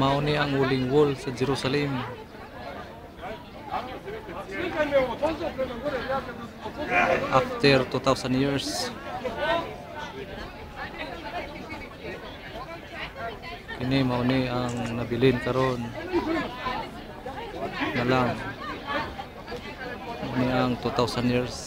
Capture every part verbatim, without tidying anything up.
Mao ni ang Wailing Wall sa Jerusalem. After two thousand years. Kini mao ni ang nabilin karon. Na lang. Mao ni ang two thousand years.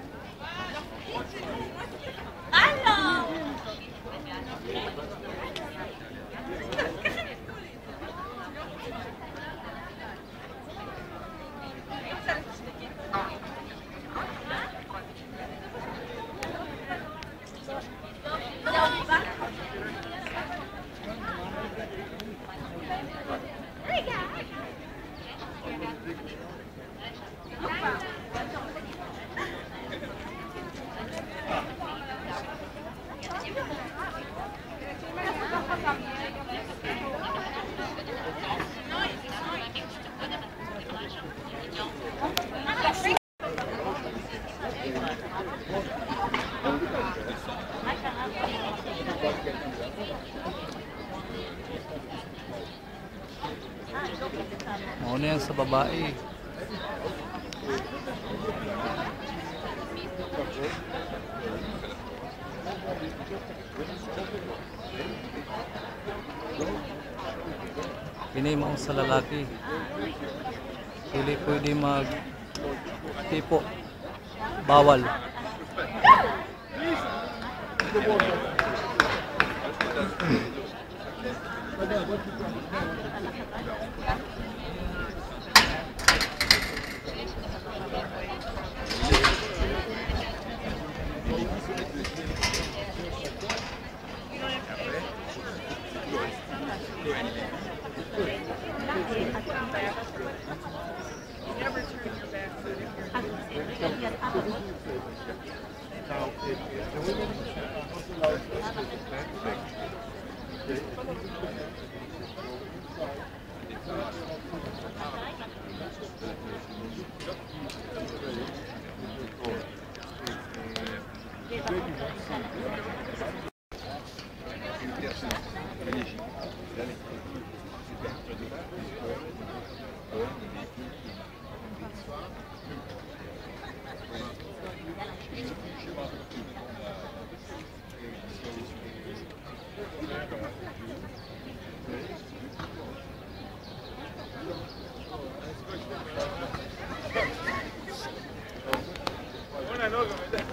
Mao na yan sa babae. Kini mao sa lalaki. Dili pwede mag tipo. Bawal. Buenas noches.